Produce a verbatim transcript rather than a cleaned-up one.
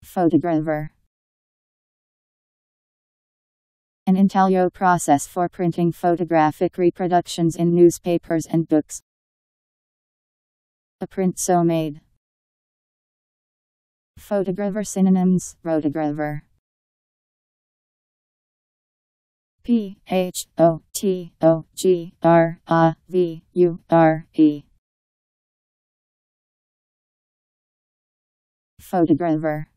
Photogravure. An intaglio process for printing photographic reproductions in newspapers and books. A print so made. Photogravure synonyms: rotogravure. P H O T O G R A V U R E. Photogravure.